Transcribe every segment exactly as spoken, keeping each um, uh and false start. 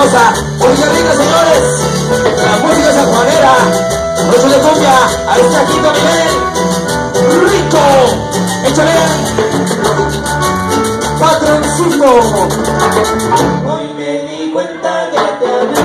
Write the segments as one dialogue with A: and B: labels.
A: hermosa. Música rica, señores. La música sanjuanera. Noche de cumbia. Ahí está Quito Miguel. Rico. Échale. Patroncito. Hoy me di cuenta que te amé.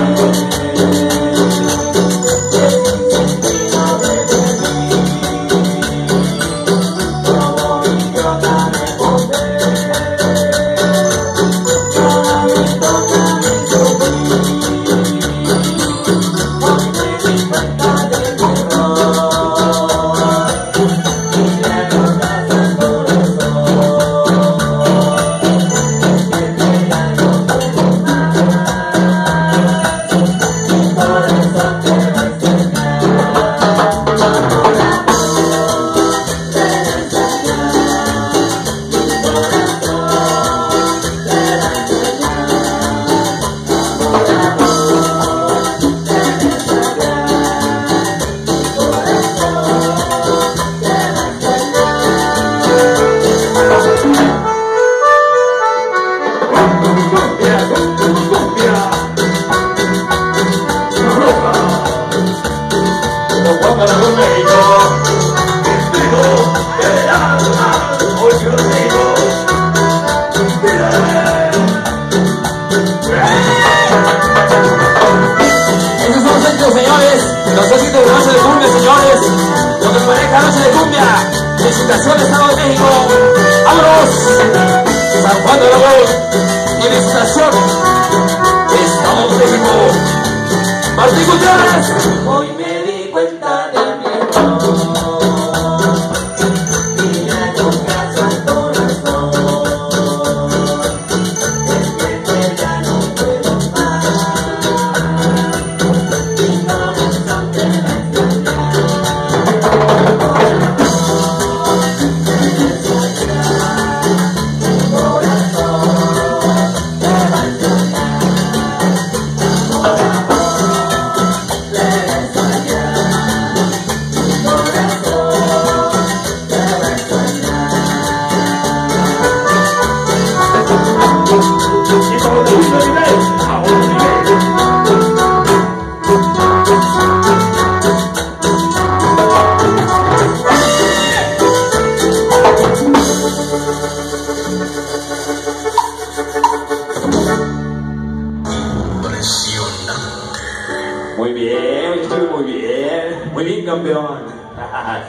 A: Los éxitos de Noche de Cumbia, señores. Lo que parezca Noche de Cumbia. Felicitaciones, Estado de México. ¡Vámonos! San Juan de la Voz. Felicitación. Estado de México. Martín Gutiérrez. Hoy me di cuenta de mi error. Muy bien, muy bien, muy bien, campeón.